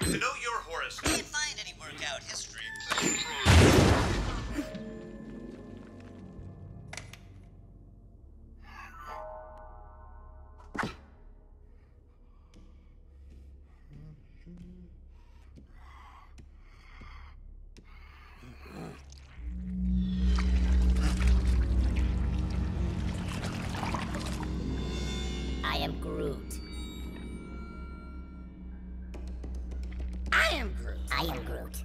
To know your horoscope. Can't find any workout history. I am Groot. I am Groot. I am Groot.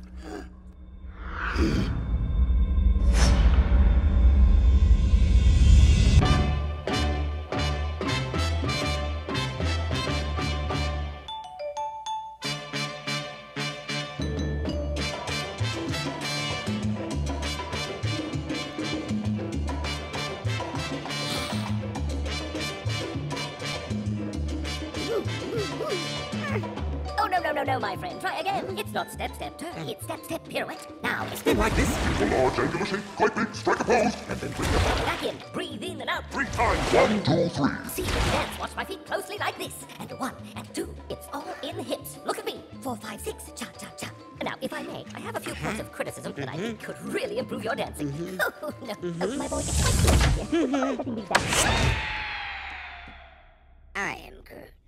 Oh, no, my friend. Try again. It's not step, step, turn. It's step, step, pirouette. Now, Spin like this. Keep a large angular shape, quite big, strike a pose, and then bring your back back in. Breathe in and out. 3 times. 1, 2, 3. See the dance. Watch my feet closely like this. And 1 and 2. It's all in the hips. Look at me. 4, 5, 6. Cha, cha, cha. Now, if I may, I have a few points of criticism that I think could really improve your dancing. Oh, no. Oh, my boy, it's quite good here. I am Groot.